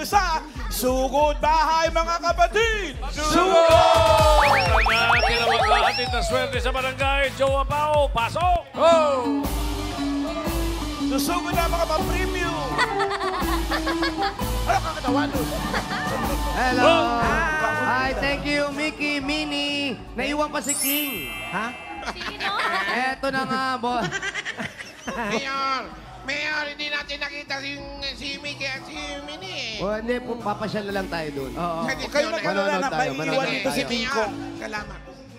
sa Sugod Bahay, mga kapatid! Sugod! Ang kinawaglahatid na swerte sa barangay, Joe Apao, pasok! Oh! Susugod na mga pa-premium! Ano kakatawan nun? Hello! Hi, thank you, Mickey, Minnie. Naiwan pa si King. Ha? Sino? Eto na nga, boss. Mayor, hindi natin nakita si Mickey at si Minnie. O, hindi po, papasyal na lang tayo doon. Oo. Kayo mag-alala na, tayo, may manonood iwan dito si tayo. Kiko. Salamat.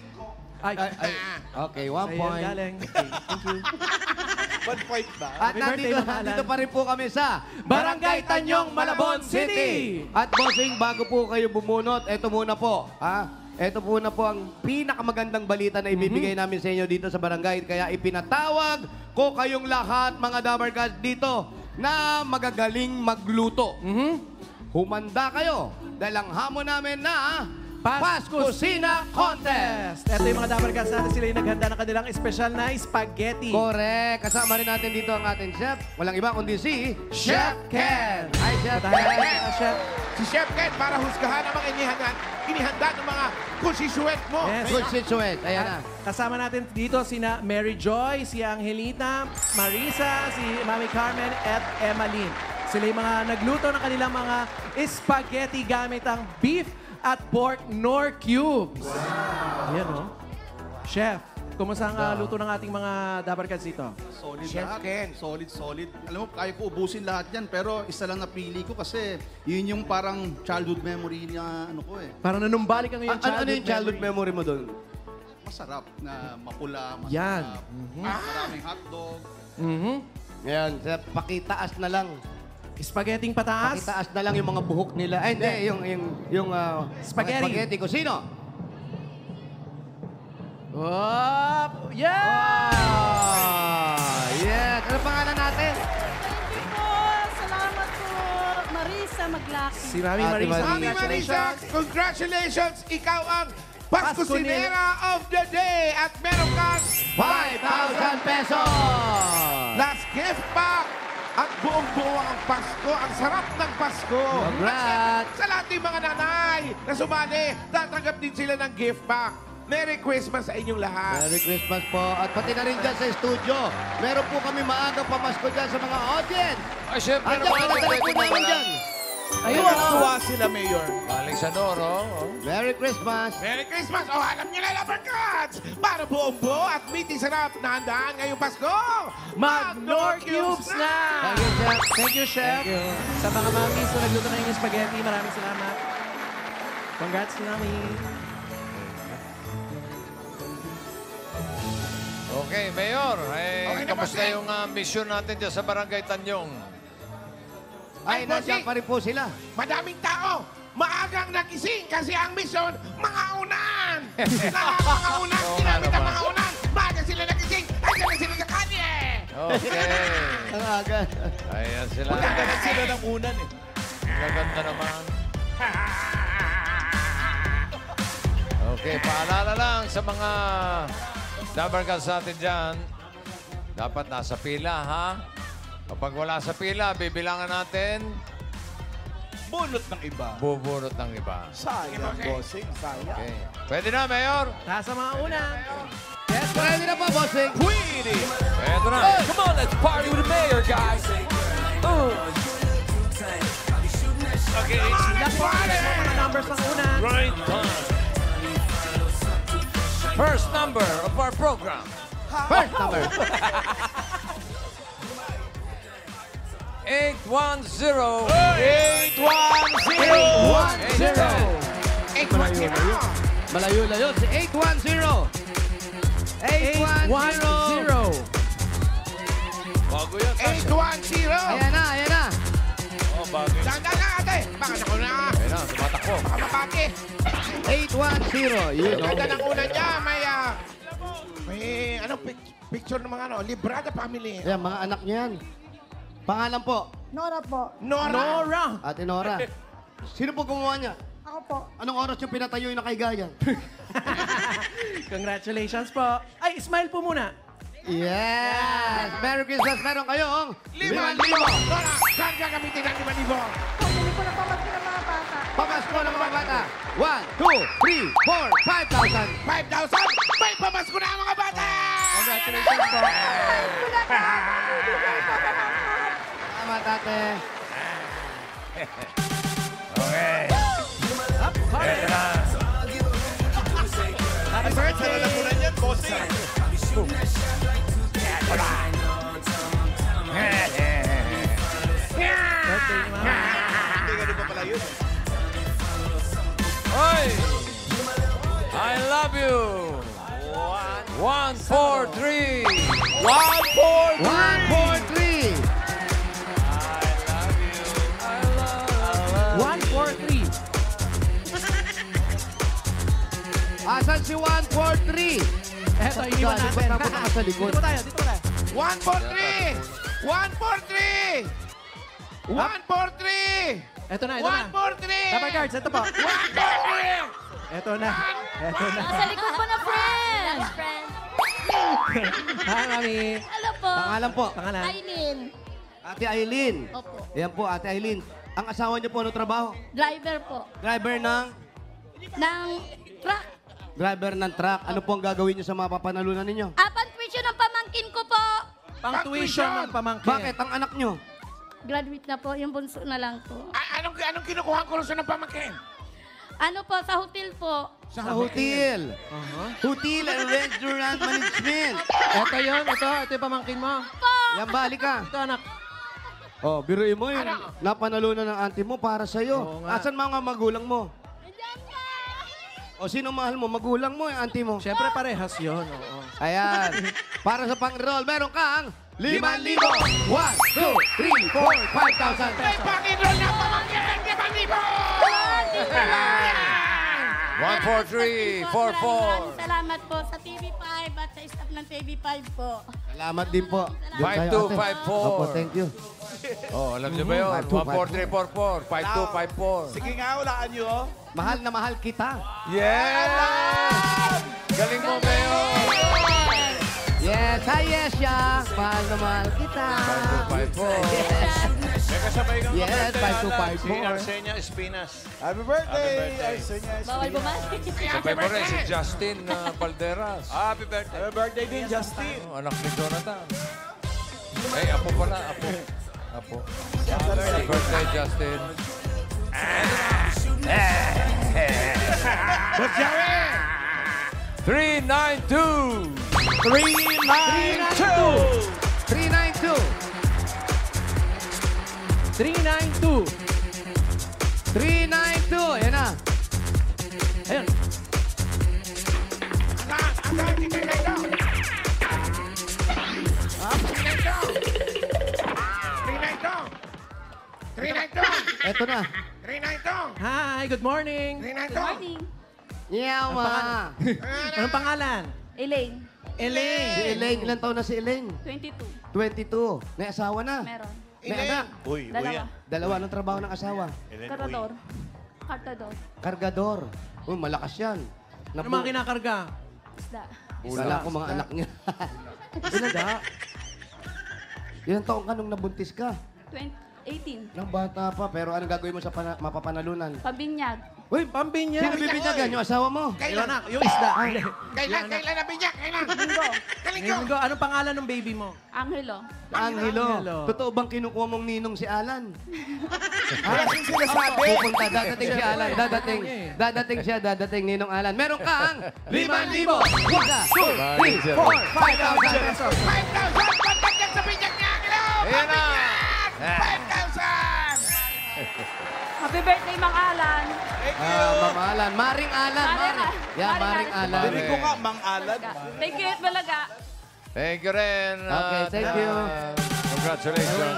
Okay, 1 point. Galing. Thank you. 1 point ba? At Happy birthday, nandito, Ma'am Alan. nandito pa rin po kami sa Barangay Tanyong, Malabon City. At bossing, bago po kayo bumunot, eto muna po. Ito po na po ang pinakamagandang balita na ibibigay namin sa inyo dito sa barangay. Kaya ipinatawag ko kayong lahat, mga Dabarcats, dito na magagaling magluto. Humanda kayo dahil ang hamon namin na Paskusina Contest! Ito yung mga Dabarcats natin. Sila yung naghanda ng kanilang espesyal na spaghetti. Correct. Kasama rin natin dito ang ating chef. Walang iba kundi si Chef Ken. Hi, Chef Ken. Chef. Si Chef Ken, para husgahan ang mga inihanda ng mga kusisuet mo. Yes. Good situation. Ayan na. Kasama natin dito sina Mary Joy, si Angelita, Marisa, si Mami Carmen, at Emmaline. Sila yung mga nagluto ng kanilang mga spaghetti gamit ang beef at pork nor cubes. Wow. Ayan, no? Chef, kumusta ang luto ng ating mga Dabarcats dito? Solid Chef lahat. Ken. Solid. Alam mo, kaya ko ubusin lahat yan, pero isa lang napili ko kasi yun yung parang childhood memory niya, ano ko eh. Parang nanumbalik ang iyong Ano yung childhood memory mo doon? Masarap na mapula, masarap. Yan. Maraming hotdog. Ayan, Chef, pakitaas na lang. Spaghetti pataas. Pakitaas na lang yung mga buhok nila. Ay, hindi, yung Spaghetti. spaghetti ko. Sino? Oh, yeah! Yes. Ano pangalan natin? Thank you po. Salamat po. Marisa Maglaki. Si Mami Ate Marisa. Marisa. Mami Marisa, congratulations! Ikaw ang Paskusinera of the Day at meron kang 5,000 pesos! last gift pack at buong-buo ang Pasko. Ang sarap ng Pasko. Congrats! Sa lahat ng mga nanay na sumali, tatanggap din sila ng gift pack. Merry Christmas sa inyong lahat. Merry Christmas po. At pati na rin dyan sa studio. Meron po kami maagang pamasko dyan sa mga audience. Ay, syempre Andiyan, padadala po namin dyan. Ayun, tuwa sila, Mayor. Galing sa Noro. Merry Christmas. Merry Christmas! O, alam niyo na, Dabarcats! Para buong-buo at meeting sarap na handaan ngayong Pasko! Mag-Nor Cubes na! Thank you, Chef. Thank you, Chef. Sa mga mamis na nagluto na yung spaghetti, maraming salamat. Congrats, Mami. Okay, Mayor. Okay na, Kamusta bossing? yung mission natin dyan sa Barangay Tanyong? Ay, nandiyan pa rin po sila. Madaming tao! Maagang nagising kasi ang mission, mga unan! Mga unan! Ginamit ang mga unan! Maaga sila nagising! Andiyan na sila sa kanya! Okay. Ang aga. Ayan sila. Magkakaroon sila ng unan eh. Maganda naman. Okay, paalala lang sa mga Dabarcats natin dyan. Dapat nasa pila, ha? Kapag wala sa pila, bibilangan natin, Bunot ng iba. bubunot ng iba. Sayang, bossing. Sayang. Okay. Pwede na, Mayor? Nasa mga una. Yes, ready na po, bossing. Pwede. Pwede na. Come on, let's party with the mayor, guys. Okay, Last one. Mga numbers ng una. right time. First number of our program. First number. 810. 810. Malayo-layo. Si 810. 810. 810. Bago yan. 810! Ayan na, ayan na. Oh, bago yan. Dahan-dahan na, ate! Baka naku na! Ayan na, tumatakbo. Baka mapati! 810. Yun, Ang ganda oh. ng una niya, may picture ng mga Librada family. Ayan, mga anak niya yan. Pangalan po, Nora po. Nora! Nora. Ate Nora. Sino po gumawa niya? Ako po. Anong oras yung pinatayo yung nakahiga yan? Congratulations po. Ay, smile po muna. Yes! Merry Christmas! Meron kayong 5,000! Nora, saan gagamitin ang 5,000? Pabili ko na pa bata. 1, 2, 3, 4, 5,000. 5,000! May pamasko na mga bata! Congratulations po. Salamat, ate. Okay. Ito na. Happy birthday! Nalamunan yan, bossing. Birthday ni Mama. Hindi ganun pa pala yun. Hoy! I love you! 1, 4, 3! 1, 4, 3. 1, 4, 3. Asan si 143? Eto, iniwan natin. Ba't napunta ka sa likod? Dito po tayo, dito po tayo. 143! 143! 143! Eto na, eto na. 143! Double cards, eto po. 143! Eto na. Eto na. Nasa likod po na friend. Hi, Mami. Hello po. Pangalan po. Pangalan. Aileen. Ate Aileen. Opo. Ayan po, Ate Aileen. Ang asawa niyo po, ano trabaho? Driver po. Driver ng... Ng truck. Driver ng truck. Ano po ang gagawin niyo sa mga papanalunan ninyo? Tuition ng pamangkin ko po. Pang tuition ng pamangkin. Bakit? Ang anak niyo? Graduate na po. Yung bunso na lang po. Anong kinukuha ang kurso ng pamangkin? Ano po, sa hotel po. Sa hotel. Hotel and Restaurant Management. Eto yun, ito yung pamangkin mo. Yan ba, halika. Ito, anak. Oh, biruin mo yun. Napanalunan ng auntie mo para sa'yo. Oo nga. Asan mga magulang mo? O sino mahal mo? Magulang mo, yung auntie mo. Siyempre parehas yun. Oo. Ayan. Para sa pang-roll, meron kang 5,000. 1, 2, 3, 4, 5,000 May pesos. pang-enroll na pamangkin! 1, 4, 3, 4, 4. Salamat po sa TV5 at sa staff ng TV5 po. Salamat din po. 5254. Opo, thank you. Oh, alam niyo ba yun? 1, 4, 3, 4, 4. 5254. Sige nga, ulaan nyo. oh. Mahal na mahal kita. Yes! Galing mo ngayon! Yes, hi, yes, ya. Mahal na mahal kita. 5254. May kasabay kang Yes, kapatid, 5254. Alan. Happy birthday! Arsenia Bawal bumati. Sabay mo rin si Justin Valderas. Happy birthday! Happy birthday din, Justin! Anak ni Jonathan. Ay, apo pala. Apo. Happy birthday, Justin. Boss Joey! 392. 392! 392. 392. 392. Ayan na. Ayun. Ang si Trinito! 392! Eto na. 392! Hi, good morning. 392! Morning. Yawa. Anong pangalan? Elaine. Elaine. Si Elaine, ilan taon na si Elaine? 22. 22. May asawa na. Meron. May anak. Uy, Dalawa. Dalawa ng trabaho ng asawa. Karador. Kartador. Kargador. Uy, malakas yan. Ano mga kinakarga? Isda. Kala ko mga anak niya. Isda. Ilan taon ka nung nabuntis ka? 18. Nang bata pa, pero anong gagawin mo sa mapapanalunan? Pabinyag. Uy, Pambinya. sino bibinyagan? Yung asawa mo? Yung anak, yung isda. Kailan nabinyak? Kailan? Linggo. Kalinggo! Anong pangalan ng baby mo? Angelo. Angelo. Angelo. Totoo bang kinukuha mong ninong si Alan? Wala siyang sinasabi. Pupunta, dadating si Alan. Dadating Ninong Alan. Meron kang 5,000. 1, 2, 3, 4, 5,000 pesos. 5,000! Pagdagdag sa binyak niya! Angelo! Ayan na. Pabinyak! 5,000! Happy birthday, Mang Alan. Ma'am Alan. Maring Alan. Maring Yeah, Maring Alan. Dinig ko nga, Mang Alan. Thank you, Balaga. Thank you rin. Okay, thank you. Congratulations.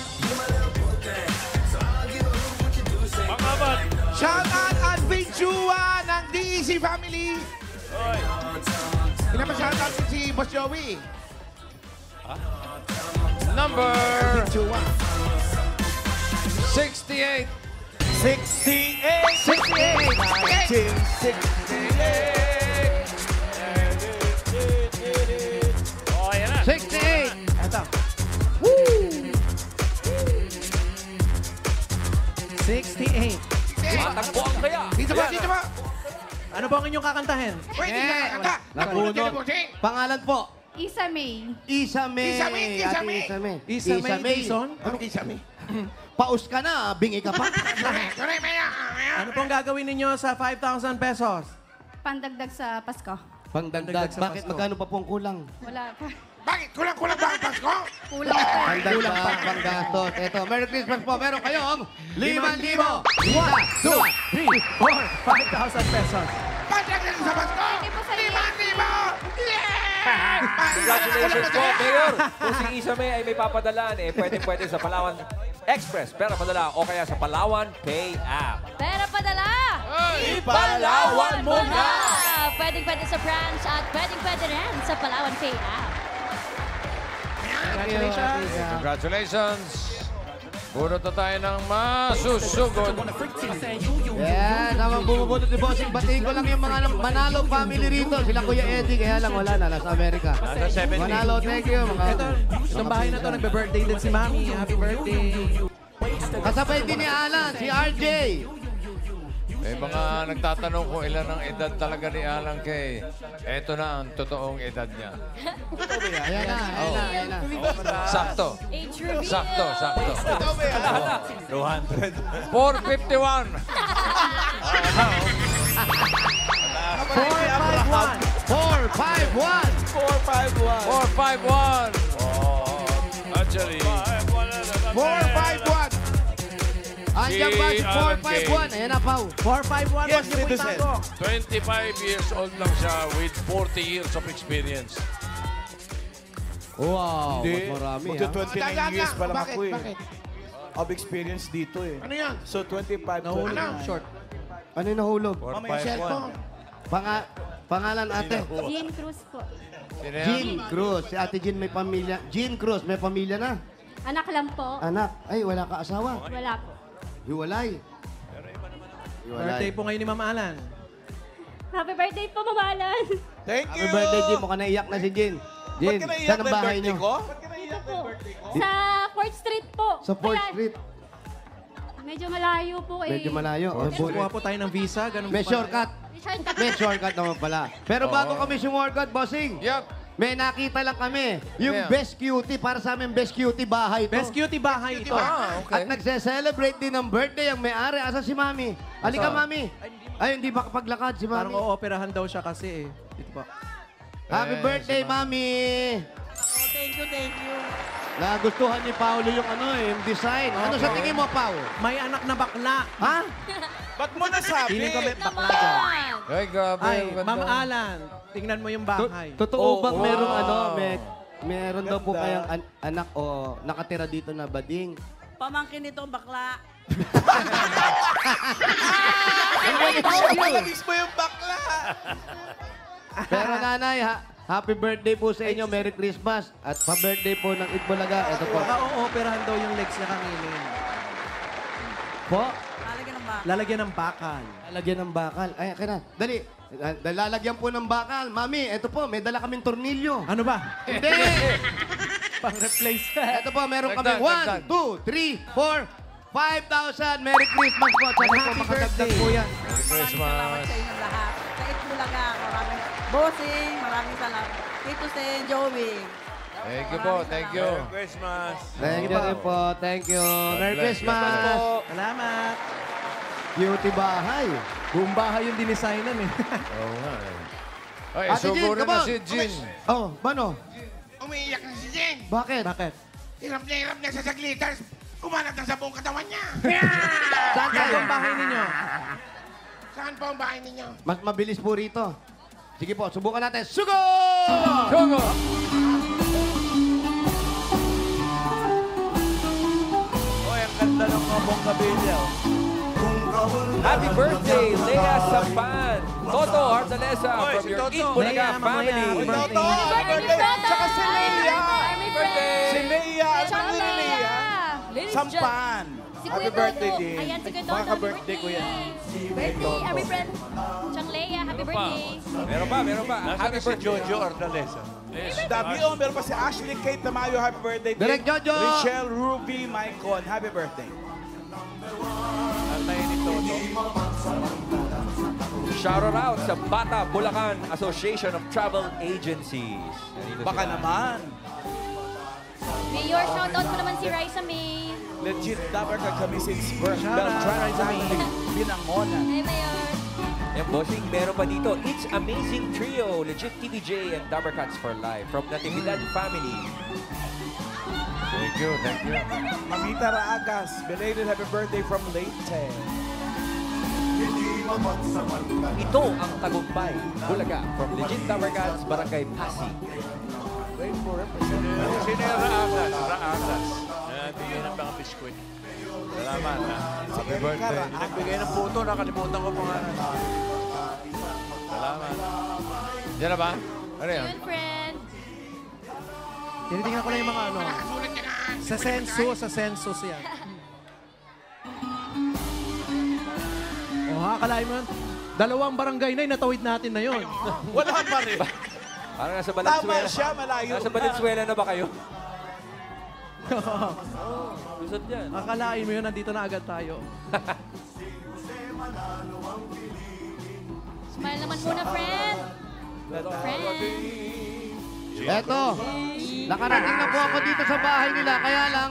Mga man. Shout out at Vinchua ng DEC family! Pinapa-shout out si Boss Joey. Number Vinchua. 68. 68! 1968! Oh, ayan na. 68. Ito. 68. Matakbo ang kaya. Dito ba, dito ba? Ano po ang inyong kakantahin? Pwede ka kakanta. Nabunot. Pangalan po? Isa May. Isa May. Isa May, Isa Ate May. Isa May. Isa May Dizon? Ano kisa mi? Paus ka na, bingi ka pa. Correct, maya. Ano pong gagawin ninyo sa 5,000 pesos? Pandagdag sa Pasko. Pangdagdag. sa Bakit Pasko. magkano pa pong kulang? Wala pa. Bakit? Kulang-kulang ba ang Pasko? Kulang pa. Pangdagdag, panggastos. Ito, Merry Christmas po. Meron kayong 5,000. 1, 2, 3, 4, 5,000 pesos. Pandagdag sa Pasko! Thank you po sa iyo. 5,000! Yeah! Congratulations po, Mayor. Kung si Isa May ay may papadalaan, pwede sa Palawan Express, pera padala o kaya sa Palawan Pay App. Pera padala! Ipalawan mo na! Pwedeng-pwede sa branch at pwedeng-pwede rin sa Palawan Pay App. Congratulations. Congratulations! Bunot na tayo ng masusugod. Yes, habang bumubunot ni Bossing, batiin ko lang yung mga Manalo family rito. Sila Kuya Eddie, kaya lang wala na, nasa Amerika. Manalo, thank you. Itong bahay na to, nagbe-birthday din si Mami. Happy birthday. Kasabay din ni Alan, si RJ. May mga nagtatanong kung ilan ang edad talaga ni Alan Kay. Eto na ang totoong edad niya. Ayan na. Sakto. Age reveal! Sakto. 451. 451. 451. Actually. 451! Andiyan ba si 451? Ayan na, Pao. 451 Yes, po si citizen. 25 years old lang siya with 40 years of experience. Wow, mas marami ha. 29 years pa lang Bakit? ako eh. Bakit? Of experience dito eh. Ano yan? So 25, Nahulog 29. ng short. Ano yung nahulog? Cellphone. Pangalan ate? Jean Cruz po. Sino yan? Jean Cruz. Si ate Jean may pamilya. Jean Cruz, may pamilya na. Anak lang po. Anak. Ay, wala ka asawa. Wala po. Hiwalay. Birthday po ngayon ni Ma'am Alan. Happy birthday po, Mamalan. Thank Happy you! birthday, Jean. Mukhang naiyak na si Jean. Jean, Ba't ka naiyak saan ang ng bahay birthday niyo? ko? Dito po. Sa 4th Street po. Sa 4th Kaya, Street. Medyo malayo po eh. Medyo malayo. Oh, Kuha po tayo ng visa. Ganun may po pala. shortcut. Shortcut. May shortcut naman pala. Pero bago kami sumortcut, bossing. Yup. May nakita lang kami. Yung Yeah. best cutie, para sa amin best cutie bahay to. Best cutie bahay ito. At nagse-celebrate din ng birthday ang may-ari. Asa si Mami? Halika, Asa? Mami. Ay, hindi makapaglakad si Parang Mami. ooperahan daw siya kasi eh. Dito po. Happy birthday, Mami. Thank you. Nagustuhan ni Paolo yung yung design. Ano sa tingin mo, Pao? May anak na bakla. Ha? Ba't mo nasabi? Feeling ko may bakla dyan. Ay, grabe. Ay, ang ganda. Ma'am Alan, tingnan mo yung bahay. Totoo bang wow. merong meron daw po kayang anak o nakatira dito na bading? Pamangkin nitong bakla. Palabis mo yung bakla! Pero nanay, happy birthday po sa inyo. Merry Christmas. At pa-birthday po ng Itbulaga. Ito po. Baka ooperahan daw yung legs niya kangilin. Po, Lalagyan ng bakal. lalagyan ng bakal. Ay, akin na. Dali. Lalagyan po ng bakal. Mami, ito po. May dala kaming tornilyo. Ano ba? Hindi! Pang-replace. Ito po, meron Dagdag, kami 1, 2, 3, 4, 5,000. Merry Christmas po. At sana po Happy makadagdag birthday. po yan. Merry Christmas. inyong lahat. Sa Itbulaga, maraming bossing, maraming salamat. Tito Sen, Joey. Thank you po. Thank you. Christmas! Thank you rin po. Thank you. Merry bless. Christmas. Salamat. Cutie bahay. Buong bahay yung dinesignan eh. Oo nga eh. Ay, Ate Jean, sugurin come na on. si Jean. Oh, Bano? Umiiyak na si Jen. Bakit? Bakit? Hirap niya sa saglitan. Kumalat na sa buong katawan niya. Saan Saan tayo? ang bahay ninyo? Saan po ang bahay ninyo? Mas mabilis po rito. Sige po, subukan natin. Sugo! Sugo! Oy, ang ganda ng kabong kabilya. Happy birthday, Lea Sampan! Toto Ardanesa from si your Toto. Itbulaga Lea, family. mamaya, happy birthday. Toto! Happy birthday! Tsaka si Leia! Happy birthday! Si Leia! Ano Tsaka ni Leia? Ladies Sampan! Si Happy Kuya birthday Toto. din. Ayan, si Kuya Toto. Baka Happy birthday ko yan. Birthday, happy birthday. Chang Leia, happy birthday. Meron pa. Happy birthday. Jojo Ordalesa. Dabi, oh, meron pa si Ashley Kate Tamayo. Happy birthday. Direk Jojo! Michelle Ruby Maicon. Happy birthday. unahin ito. Shout out sa Bata Bulacan Association of Travel Agencies. Nandito Baka sila. naman. Mayor, shoutout ko naman si Raisa May. Legit dapat kami since birth. Shout out, Raisa May. Binangonan. Hey, Mayor. Yan, bossing, meron pa dito. It's Amazing Trio, Legit TVJ and Dabber Cats for Life from Natividad Family. Thank you, thank you. Mamita Raagas, belated happy birthday from Leyte. Ito ang Tagumpay, Bulaga from Legit Dabber Cats, Barangay Pasig. Sino yung Raagas? Raagas. Bigay ng mga biskwit. Salamat. Happy birthday. Nagbigay ng puto, nakalimutan ko pangalan. Salamat. Diyan na ba? Ano yan? Yun, friend. Tinitingnan ko na yung mga ano. Sa census yan. Akalain mo yun. 2 barangay na natawid natin na yun. Wala pa rin. Parang nasa Tama Valenzuela. siya, malayo. Nasa Valenzuela na ba kayo? Lusot yan. Akalain mo yun, nandito na agad tayo. Smile naman muna, friend. Friend. Eto, nakarating na po ako dito sa bahay nila, kaya lang,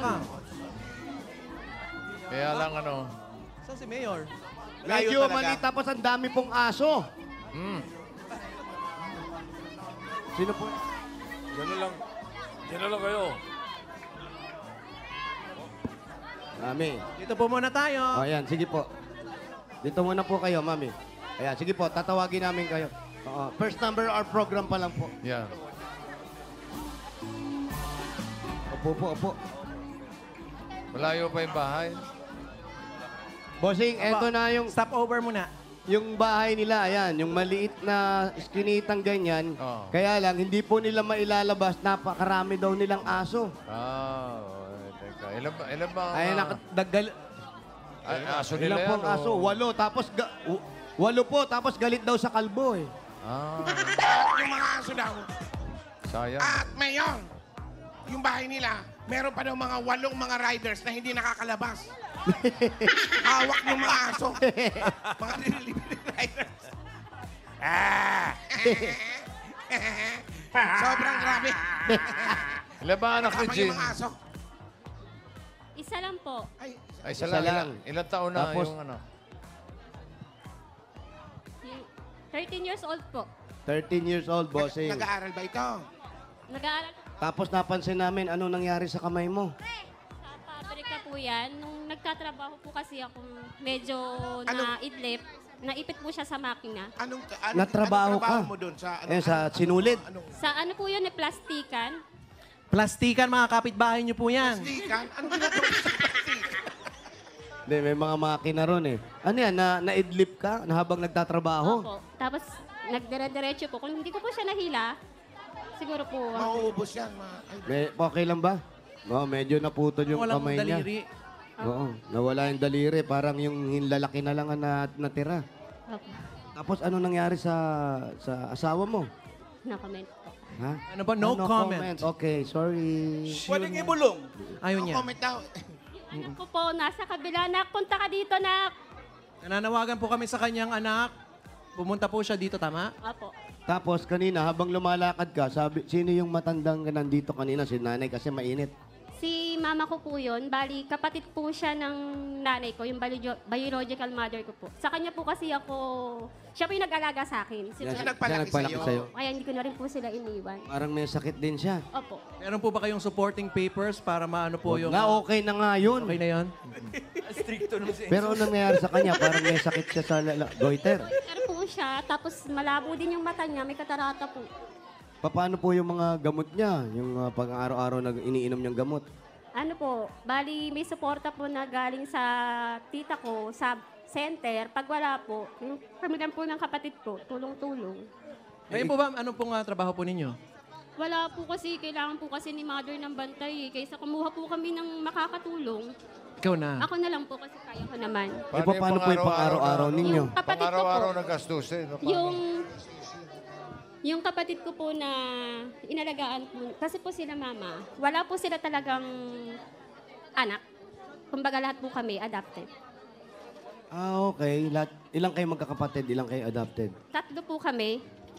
Kaya lang ano. Saan si Mayor? medyo mali tapos ang dami pong aso. Sino po? Diyan na lang kayo. Mami. Dito po muna tayo. O, ayan, sige po. Dito muna po kayo, Mami. Ayan, sige po, tatawagin namin kayo. Oo, first number our program pa lang po. Yan. Opo. Malayo pa yung bahay. Bossing, eto na yung Stop over muna. yung bahay nila, ayan, yung maliit na iskinitang ganyan. Oo. Kaya lang, hindi po nila mailalabas. Napakarami daw nilang aso. Teka. Ilan ba? Ay, nakadaggal. Aso nila Ilan yan? pong aso? 8. Tapos, 8 po. Tapos galit daw sa kalbo eh. Yung mga aso daw. Sayang. At mayon, yung bahay nila, meron pa daw mga 8 mga riders na hindi nakakalabas. Hawak ng mga aso. Mga delivery riders. Sobrang grabe. Ilan ba anak ni Kasama Jean? yung mga aso. Isa lang po. Ay, Ay, isa Isa lang. lang. Ilan taon na Tapos- yung ano? Yung 13 years old po. 13 years old, bossing. nag-aaral ba ito? Nag-aaral Tapos napansin namin, ano nangyari sa kamay mo? sa pabrika po yan. Nung nagtatrabaho po kasi ako medyo Anong- naidlip. Naipit po siya sa makina. Natrabaho ka? mo doon? Sa, Sa sinulid. Sa ano po yun, plastikan. Plastikan, mga kapitbahay niyo po yan. Plastikan? Ano ginagawa mo sa plastikan? Hindi, may mga makina ron eh. Ano yan, naidlip ka na habang nagtatrabaho? Opo. Tapos nagdire-diretso po. Kung hindi ko po siya nahila, siguro po. Mauubos yan. Okay lang ba? Oo, medyo naputol yung Walang kamay niya. daliri. Oo, nawala yung daliri. Parang yung lalaki na lang ang natira. Opo. Tapos ano nangyari sa asawa mo? No comment po. Ha? Ano ba? No comment. Okay, sorry. Pwedeng ibulong. Ayaw niya. Comment daw. Anak ko po, nasa kabila. Nak, punta ka dito, nak. Nananawagan po kami sa kanyang anak. Pumunta po siya dito, tama? Opo. Tapos kanina, habang lumalakad ka, sabi, sino yung matandang nandito kanina? Si nanay kasi mainit. Si mama ko po yun. Bali, kapatid po siya ng nanay ko, yung biological mother ko po. Sa kanya po kasi ako, siya po yung nag-alaga sa akin. Siya nagpalaki sa'yo. Kaya hindi ko na rin po sila iniwan. Parang may sakit din siya. Opo. Meron po ba kayong supporting papers para maano po yung... Okay na nga yun. Okay na yun? Pero anong nangyari sa kanya? Parang may sakit siya sa goiter. Pero po siya, tapos malabo din yung mata niya, may katarata po. Paano po yung mga gamot niya? Yung pang-araw-araw na iniinom niyang gamot? Ano po, bali may suporta po na galing sa tita ko sa center. Pag wala po, yung pamilya po ng kapatid ko, tulong-tulong. Ngayon po ba, ano pong trabaho po ninyo? Wala po kasi, kailangan po kasi ni mother ng bantay. Kaysa kumuha po kami ng makakatulong. Ikaw na. Ako na lang po kasi kaya ko naman. Paano po yung pang-araw-araw ninyo? Yung kapatid ko po, Pang-araw-araw na gastusin. yung kapatid ko po na inalagaan po, kasi po sila mama, wala po sila talagang anak. Kumbaga lahat po kami adopted. Ah, okay. Ilang kayo magkakapatid? Ilang kayo adopted? 3 po kami.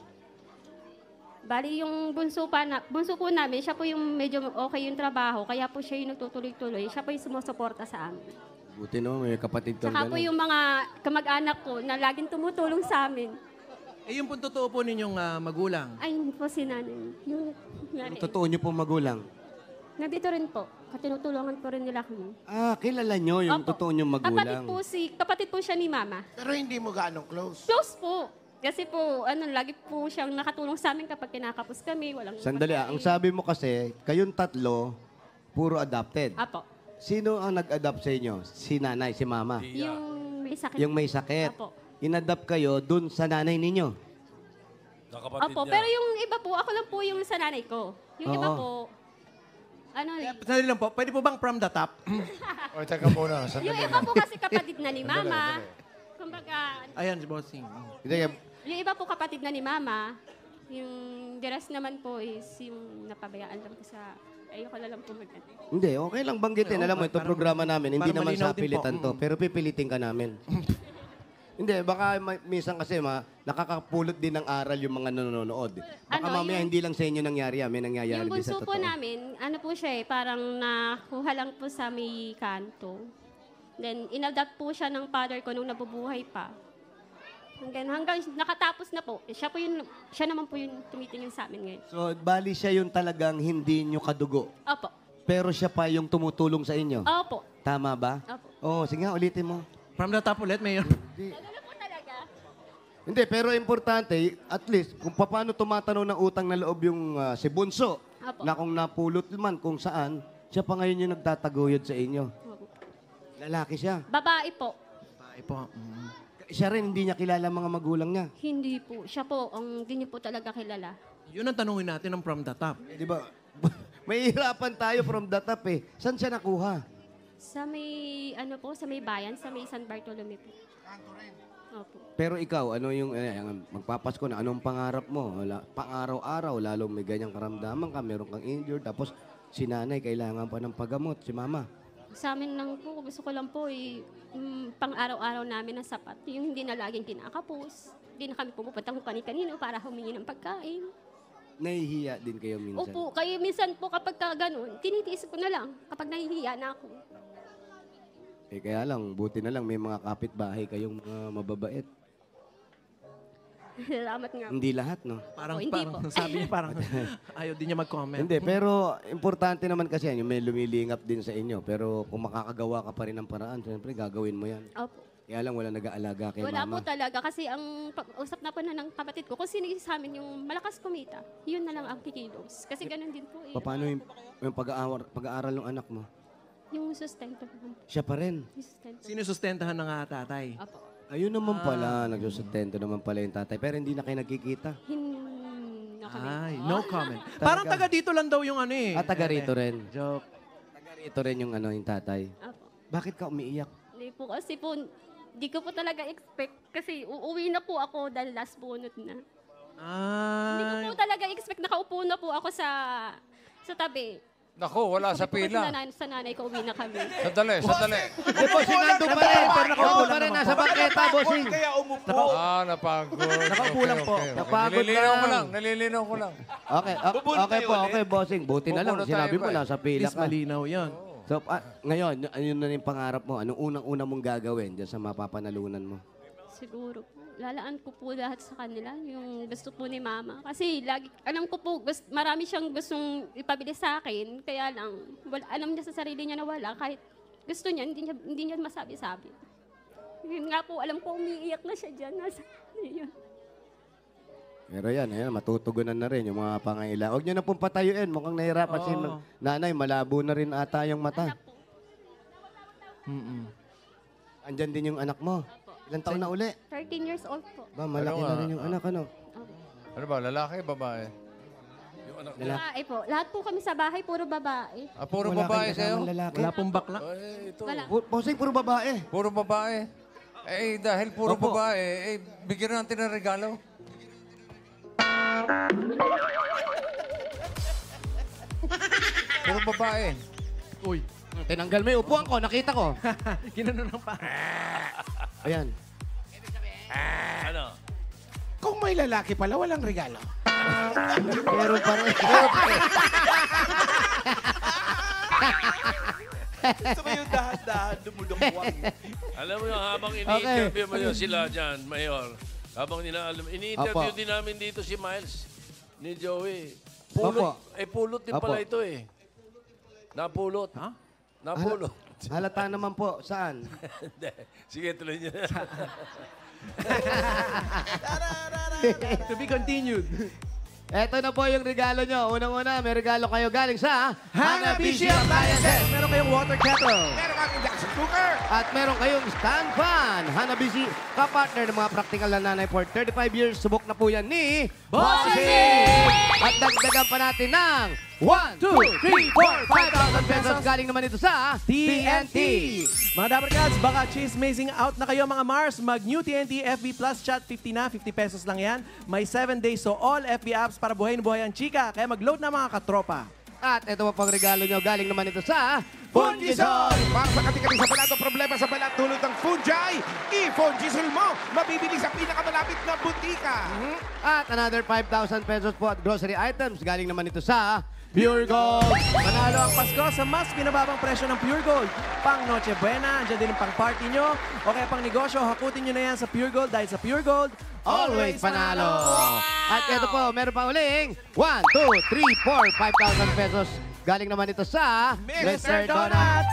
Bali, yung bunso po namin, siya po yung medyo okay yung trabaho, kaya po siya yung nagtutuloy-tuloy. Siya po yung sumusuporta sa amin. Buti naman, may kapatid kang Saka po gano'n. yung mga kamag-anak ko na laging tumutulong sa amin. Eh, yung po totoo po ninyong magulang. Ay, yun po si nanay. Yung Ang totoo niyo pong magulang. nandito rin po. Tinutulungan po rin nila kami. Ah, kilala niyo yung Opo. totoo niyong magulang. Kapatid po siya ni Mama. Pero hindi mo gaano close. Close po. Kasi po, lagi po siyang nakatulong sa amin kapag kinakapos kami. Walang Sandali, ang sabi mo kasi, kayong 3, puro adopted. Apo. Sino ang nag-adopt sa inyo? Si nanay, si mama? Yung may sakit. Yung may sakit. Apo. Inadapt kayo dun sa nanay ninyo. Opo, pero yung iba po, ako lang po yung sa nanay ko. Yung iba Oo. po, Sandali lang po, pwede po bang from the top? O, teka muna. Sandali yung iba lang. po kasi kapatid na ni Mama. Kumbaga, Ayan, si Bossing. Hindi, yung iba po kapatid na ni Mama. Yung the rest naman po is yung napabayaan lang po sa... Ayoko na lang po mag hindi, okay lang banggitin. Alam mo, ito programa namin, hindi parang naman malinaw sa din po. pilitan to. Pero pipilitin ka namin. Hindi, baka minsan kasi nakakapulot din ng aral yung mga nanonood. Baka mamaya hindi lang sa inyo nangyari yan. May nangyayari Yung din sa bunso po totoo. namin, po siya parang nakuha lang po sa may kanto. Then, inadapt po siya ng father ko nung nabubuhay pa. Hanggang nakatapos na po, siya naman po yung tumitingin sa amin ngayon. So, bali siya yung talagang hindi nyo kadugo. Opo. Pero siya pa yung tumutulong sa inyo. Opo. Tama ba? Opo. Oo, sige nga, ulitin mo. From the top ulit, Mayor. Ano po talaga? Hindi, pero importante, at least, kung paano tumatanaw ng utang na loob yung si Bunso, Apo. na kung napulot man kung saan, siya pa ngayon yung nagtataguyod sa inyo. Opo. Lalaki siya. Babae po. Ay po. Siya rin, hindi niya kilala mga magulang niya. Hindi po. Siya po, hindi niyo po talaga kilala. Yun ang tanungin natin ng from the top. Di ba? May hirapan tayo from the top eh. Saan siya nakuha? Sa may, sa may bayan, sa may San Bartolome po. Opo. Pero ikaw, ano yung, magpapasko na, anong pangarap mo? Pang-araw-araw, lalong may ganyang karamdaman ka, meron kang injured, tapos si nanay kailangan pa ng paggamot, si mama. Sa amin lang po, gusto ko lang po pang-araw-araw namin na sapat. Yung hindi na laging kinakapos. Hindi na kami pumupunta kung kani-kanino para humingi ng pagkain. Nahihiya din kayo minsan. Opo, kayo minsan po kapag ganun, tinitiis ko na lang kapag nahihiya na ako. Eh kaya lang, buti na lang may mga kapitbahay kayong mga mababait. Salamat nga. Hindi lahat, no? Parang, hindi parang po. sabi niya, parang ayaw din niya mag-comment. Hindi, pero importante naman kasi yan, yung may lumilingap din sa inyo. Pero kung makakagawa ka pa rin ng paraan, siyempre gagawin mo yan. Opo. Kaya lang wala nag-aalaga kay Wala po mama. talaga kasi ang usap na po na ng kapatid ko, kung sino sa amin yung malakas kumita, yun na lang ang kikilos. Kasi ganun din po eh. Paano yung pag-aaral ng anak mo? Yung sustento naman po. Siya pa rin. Yung sustento. Sino sustentahan ng tatay? Opo. Ayun naman pala, nagsusustento naman pala yung tatay. Pero hindi na kayo nagkikita. No comment. Ay, no comment. Parang taga dito lang daw yung ano eh. At taga rito rin. Joke. Taga rito rin yung yung tatay. Opo. Bakit ka umiiyak? Hindi po kasi po, di ko po talaga expect kasi uuwi na po ako dahil last bunot na. Hindi ko po talaga expect nakaupo na po ako sa tabi. Naku, wala sa Sabi ko pila. Sa nanay ko, uwi na kami. Sandali, sandali. Di po, sinando pa rin. Nakaupo pa rin, nasa bangketa, bossing. Kaya umupo. Napagod. Nakaupo lang po. Napagod Nalilinaw ko lang. lang, nalilinaw ko lang. Okay, okay po, okay, bossing. Buti na lang, Pupuno tayo, sinabi mo, Bray. nasa pila Please, ka. malinaw yan. So, ngayon, yun na yung pangarap mo. Anong unang-una mong gagawin dyan sa mapapanalunan mo? Siguro po. Lalaan ko po lahat sa kanila, yung gusto po ni Mama. Kasi alam ko po, marami siyang gustong ipabili sa akin. Kaya lang, alam niya sa sarili niya na wala. Kahit gusto niya, hindi niya masabi-sabi. Yun nga po, alam ko umiiyak na siya dyan. Yun. Pero yan, matutugunan na rin yung mga pangailangan. Huwag nyo na pong patayuin. Mukhang nahirapan si nanay. Malabo na rin ata yung mata. Andyan din yung anak mo. Ilang taon na uli? 13 years old po. Ba, malaki na rin yung anak, ano? Ano ba, lalaki, babae? Babae po. Lahat po kami sa bahay, puro babae. Puro Wala babae kayong sa'yo? kasamang lalaki. Wala pong bakla. Wala. Bossing, puro babae. Puro babae. Eh, dahil puro Opo. babae, bigyan natin ng regalo. Puro babae. Uy. Tinanggal mo yung upuan ko, nakita ko. Ginano lang pa. Ayan. Ano? Kung may lalaki pala, walang regalo. Meron pa rin. Gusto mo yung dahan-dahan, dumudungwang. Alam mo yung habang ini-interview mo yun sila dyan, Mayor. Habang ini-interview Opo. din namin dito si Miles ni Joey. Opo. Pulot din Opo. pala ito eh. Napulot. Ha? Napulot. Halata naman po. Saan? Hindi. Sige, tuloy niyo. To be continued. Eto na po yung regalo nyo. Unang-una, may regalo kayo galing sa Hanabishi Appliances! Meron kayong water kettle. Meron kang induction cooker. At meron kayong stand fan. Hanabishi, kapartner ng mga practical na nanay for 35 years. Subok na po yan ni Bossing! At dagdagan pa natin ng 1, 2, 3, 4, 5,000 pesos. Galing naman ito sa TNT. Mga Dapper Cats, baka chismazing out na kayo mga Mars. Mag-new TNT FB Plus Chat 50 na, 50 pesos lang yan. May 7 days so all FB apps para buhay na buhay ang chika. Kaya mag-load na mga katropa. At ito pa pang regalo nyo. Galing naman ito sa Fungisol. Para sa kating-kating sa balat o problema sa balat tulad ng fungi, i-Fungisol mo. Mabibili sa pinakamalapit na butika. At another 5,000 pesos po at grocery items. Galing naman ito sa Pure Gold. Manalo ang Pasko sa mas pinababang presyo ng Pure Gold. Pang Noche Buena, andyan din ang pang party nyo. O kaya pang negosyo, hakutin nyo na yan sa Pure Gold dahil sa Pure Gold, Always panalo. At ito po, meron pa uling 1, 2, 3, 4, 5,000 pesos. Galing naman ito sa Mr. Donut.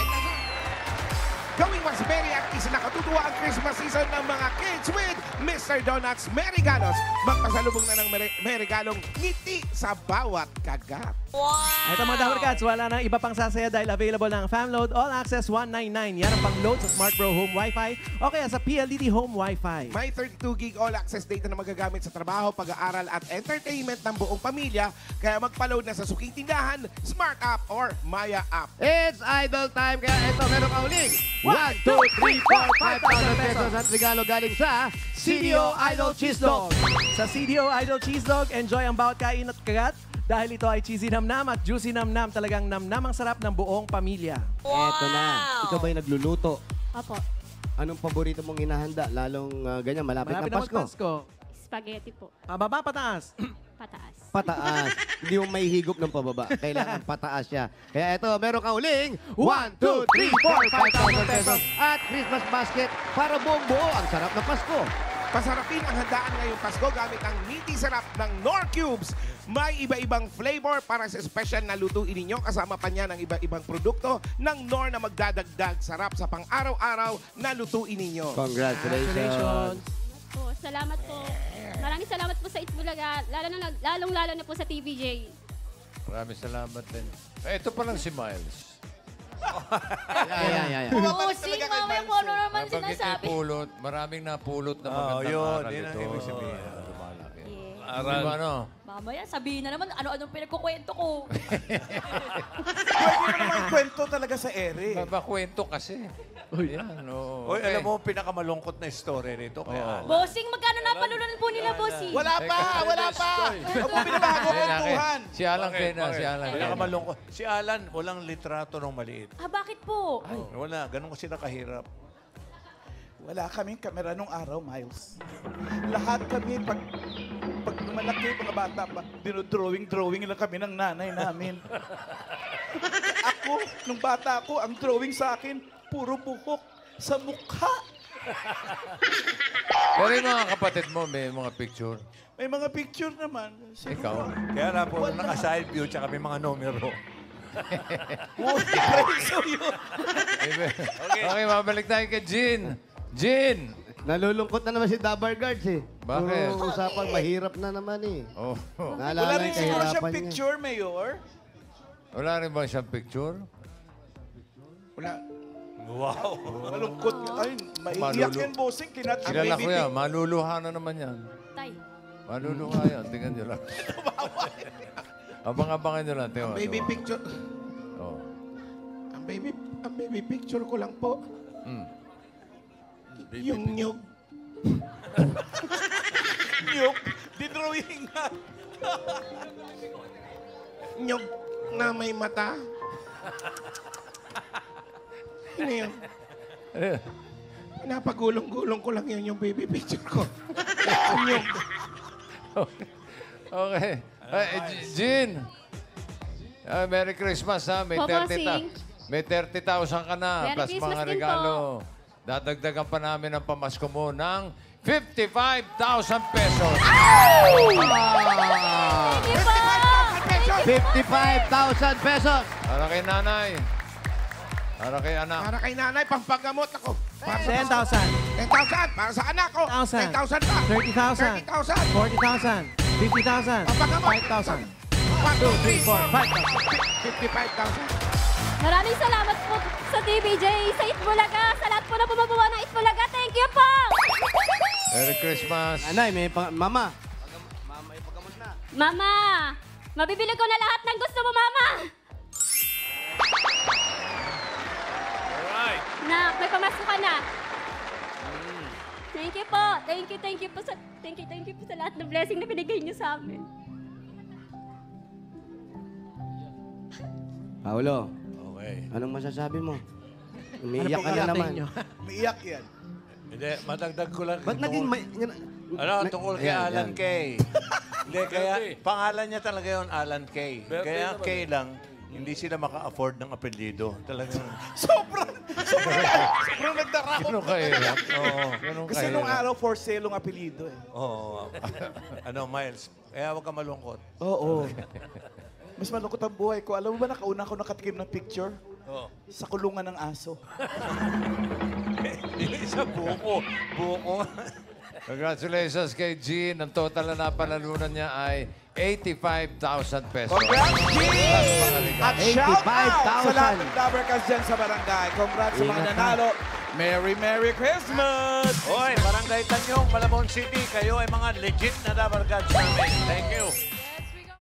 Gawing mas merry at isa nakatutuwa ang Christmas season ng mga kids with Mr. Donuts Merigalos. Magpasalubong na ng Merigalong ngiti sa bawat kagat. Ito mga Dapper Cats, wala nang iba pang sasaya dahil available ng FamLoad All Access 199. Yan ang pang-load sa Smart Bro Home Wi-Fi o kaya sa PLDT Home Wi-Fi. May 32 gig all-access data na magagamit sa trabaho, pag-aaral at entertainment ng buong pamilya. Kaya magpa-load na sa suking tindahan, Smart App or Maya App. It's idol time. Kaya ito, meron pa uling 1, 2, 3, 4, 5,000 pesos. At regalo galing sa CDO Idol Cheese Dog. Sa CDO Idol Cheese Dog, enjoy ang bawat kain at kagat dahil ito ay cheesy namnam at juicy namnam. Talagang namnam ang sarap ng buong pamilya. Eto na. Ikaw ba'y nagluluto? Opo. Anong paborito mong inahanda? Lalong ganyan, malapit Malapit na na Pasko. Pasko. Spaghetti po. Baba, pataas. Pataas. Pataas. Hindi mo may higop ng pababa. Kailangan pataas siya. Kaya ito, meron kang uling 1, 2, 3, 4, 5,000 pesos. At Christmas basket para buong buo ang sarap ng Pasko. Pasarapin ang handaan ngayong Pasko gamit ang meaty sarap ng Knorr Cubes. May iba-ibang flavor para sa special na lutuin ninyo. Kasama pa niya ng iba-ibang produkto ng Knorr na magdadagdag sarap sa pang-araw-araw na lutuin ninyo. Congratulations. Po, salamat po. Maraming salamat po sa Itbulaga. Lalong-lalo na po sa TVJ. Maraming salamat din. Ito pa lang si Miles. Yeah. Bossing, mamaya po ano naman Nabanggit sinasabi. yung pulot. Maraming napulot na magandang yun. aral Yun ang ito. ibig sabihin. Lumalaki. Yeah. Di ba, ano? Mamaya, sabihin na naman ano-anong pinagkukwento ko. Pwede naman kwento talaga sa ere. Bakwento kasi. Yan, oo. Oy, Okay. alam mo, pinakamalungkot na story nito. Kaya, Bossing, magkano napanood po nila, Bossing? Wala pa! Huwag mo binabago kwentuhan. Si Alan Kena, si Alan Kena. pinakamalungkot. Si Alan, walang litrato ng maliit. Ah, bakit po? Wala, ganun kasi nakahirap. Wala kaming kamera nung araw, Miles. Lahat kami, pag lumalaki mga bata, dinodrawing lang kami ng nanay namin. Ako, nung bata ako, ang drawing sa akin, puro buhok sa mukha. Pero yung mga kapatid mo, may mga picture. May mga picture naman. Ikaw. Kaya na po, naka-side view, tsaka may mga numero. So yun. Okay, mabalik tayo kay Jean. Jean! Nalulungkot na naman si Dabar Guards eh. Bakit? Puro usapang mahirap na naman eh. Oh. Wala Naalala rin yung siguro kahirapan siyang niya. picture, Mayor. Wala rin ba siyang picture? Wala. Wow. Malungkot. Ay, maiiyak Malulu- yan, bossing. Kinat ang Kilala baby ko yan. Maluluha na naman yan. Tay. Maluluha yan. Tingnan nyo lang. Abang-abangan nyo lang. Tingnan Baby picture. Oh. Ang baby picture ko lang po. Yung nyug. Nyug. Dinrawing nga. Nyug na may mata. Ano yun? Napagulong-gulong ko lang yun yung baby picture ko. Okay. Jean. Merry Christmas, ha? May Opo, 30,000 Sing. may 30,000 ka na. Merry Plus Christmas mga din regalo. Dadagdagan pa namin ang pamasko mo ng 55,000 pesos. Thank you po! 55,000 pesos. Para kay nanay. Para kay anak. Para kay nanay, pampagamot ako. 10,000. 10,000 para sa anak ko. 10,000. 10,000 pa. 30,000. 30,000. 40,000. 50,000. 5,000. 1, 2, 3, 4, 5,000. 55,000. Maraming salamat po sa TVJ, sa Itbulaga, sa lahat po na bumubuo ng Itbulaga. Thank you po! Merry Christmas. Nanay, mama. Mama, mabibili ko na lahat ng gusto mo, Mama! Alright. Nak, may pamasko ka na. Thank you po. Thank you po sa lahat ng blessing na binigay niyo sa amin. Paolo, Okay. anong masasabi mo? Ano Umiiyak pong ka na karating naman. nyo? Umiiyak yan. Hindi, madagdag ko lang. Ba't naging Tungkol kay Ayan, Alan yan. Kay. Hindi, kaya Birthday. pangalan niya talaga yun, Alan Kay. Birthday Kaya naman Kay lang, hindi sila maka-afford ng apelyido. Talagang, Sobrang nagdarako. Ganun kahirap. oo. Ganun Kasi nung kahirap. araw, for sale ang apelido eh. Oo. Miles, kaya huwag ka malungkot. Oo. Mas malungkot ang buhay ko. Alam mo ba, nakauna ako nakatikim ng picture? Oo. Sa kulungan ng aso. Sa buko. Buko. Congratulations kay Jean. Ang total na napanalunan niya ay 85,000 pesos. Congrats, Jean! At shout out sa 85,000. lahat ng Dabarkas dyan sa barangay. Congrats sa mga Ingat ka. nanalo. Merry Christmas! Hoy, Barangay Tanyong, Malabon City, kayo ay mga legit na Dabarkads namin. Thank you.